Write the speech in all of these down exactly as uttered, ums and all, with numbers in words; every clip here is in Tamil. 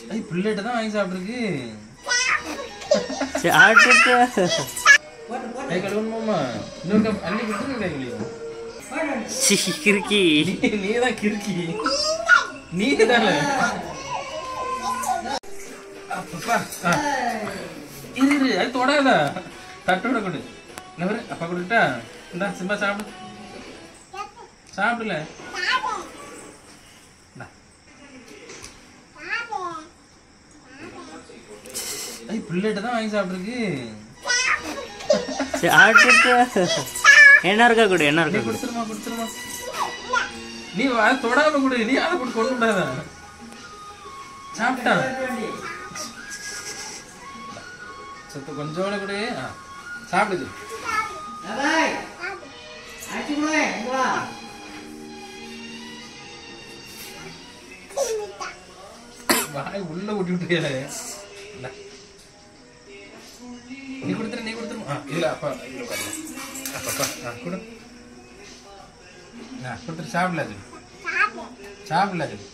ஐ பிள்ளைட்ட தான் வாங்கி சாப்பிட்டுருக்கு. சாப்பிட்டு கை கழுவணுமாம்மா? இன்னொரு கப் அள்ளி கொடுத்துருங்க கை கழுவி. கிறுக்கி நீ தான் கிறுக்கி. நீ தானே. அப்பா இரு இரு அது தொடாத. தட்டோட கொடு. நவரு அப்பா கொடுத்தா இந்தா சிம்பா சாப்பிடு. சாப்பிடல ஐ பிள்ளைட்ட தான் வாங்கி சாப்பிட்டுருக்கு. சாப்பிட்டு என்ன இருக்கா கொடு என்ன இருக்கா கொடுத்துருமா கொடுத்துருமா. நீ அதை தொடாம கொடு. நீ அதை கொண்டு கொண்டு விடாத. சாப்பிட்டான் சத்து கொஞ்சோட கொடு. சாப்பிடுது வாய் உள்ள ஊட்டி விட்டுறியாலே. நீ கொடுத்துரு நீ கொடுத்துருமா? இல்ல அப்பா அப்பா கொடு. கொடுத்துரு. சாப்பிடல அது சாப்பிடல அது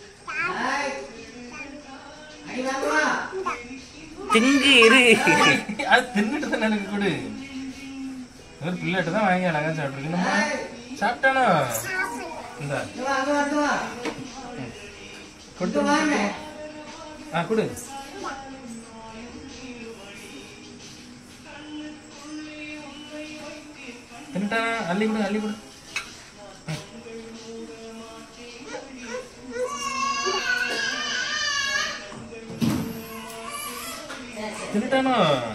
திங்கு இரு. அது தின்னுட்டு தான் எனக்கு கொடு. ஒரு பிள்ளைகிட்ட தான் வாங்கி அழகா சாப்பிட்டுருக்கு. நம்ம சாப்பிட்டானோ இந்த கொடுத்து ஆ கொடு. தின்னுட்டானா? அள்ளி கொடு அள்ளி கொடு. தின்னுட்டானோ?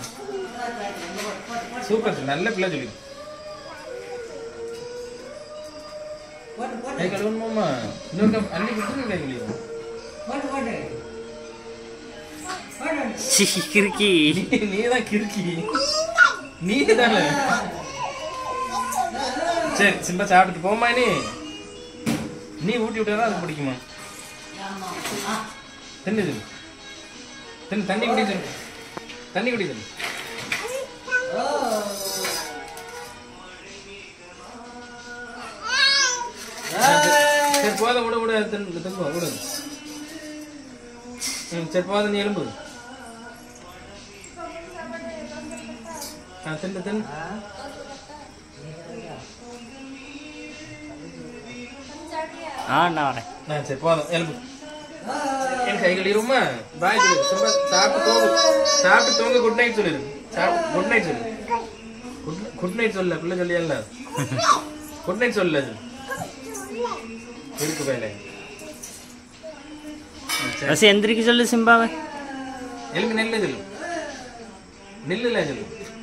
சூப்பர் நல்ல பிள்ளை சொல்லி. கை கழுவணுமாம்மா? இன்னொரு கப் அள்ளி கொடுத்துருங்க கை கழுவி. கிறுக்கி நீ தான் கிறுக்கி. நீ தானே. சரி சிம்பா சாப்பிட்டு போமா. நீ நீ ஊட்டி விட்டாதான் அது பிடிக்குமா? தின்னு தின்னு தண்ணி குடி தின்னு தண்ணி குடி தின்னு. சரி போத விட விட தின்னு தின்னு விடு. ம் சரி போத நீ எலும்பு. ஆ தின்னு தின்னு. ஆ நான் வரேன். ஆ சரி போதும் எலும்பு. என் கை கழுவிடுமா? பாய் சொல்லு. சும்மா சாப்பிட்டு தூங்கு. சாப்பிட்டு தூங்க குட் நைட் சொல்லிடு. சாப்பிட்டு குட் நைட் சொல்லு. குட் குட் நைட் சொல்ல பிள்ளை சொல்லியல்ல. குட் நைட் சொல்லு. இருக்கு பையனே. எந்திரிக்க சொல்லு சிம்பாவை. எலும்பு நெல்லு சொல்லு. நெல்லுல சொல்லு.